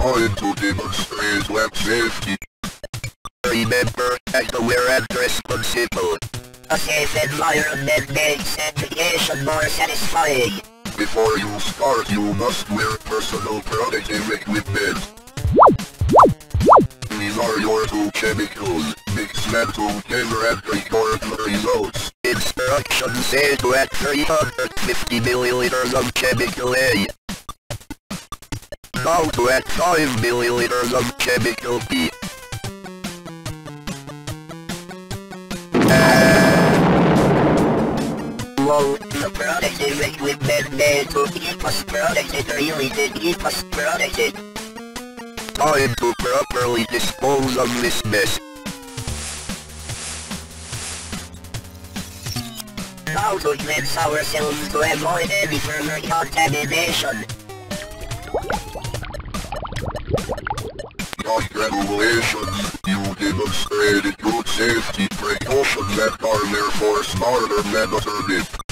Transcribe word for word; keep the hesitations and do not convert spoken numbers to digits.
Time to demonstrate web safety. Remember, act aware and responsible. A safe environment makes education more satisfying. Before you start, you must wear personal protective equipment. These are your two chemicals. Mix them together and record the results. Instructions say to add three hundred fifty milliliters of chemical A. Now to add five milliliters of chemical B. Whoa, the protective equipment made to keep us protected really did keep us protected. Time to properly dispose of this mess. How to cleanse ourselves to avoid any further contamination. Congratulations, you demonstrated good safety precautions that are therefore smarter than alternative.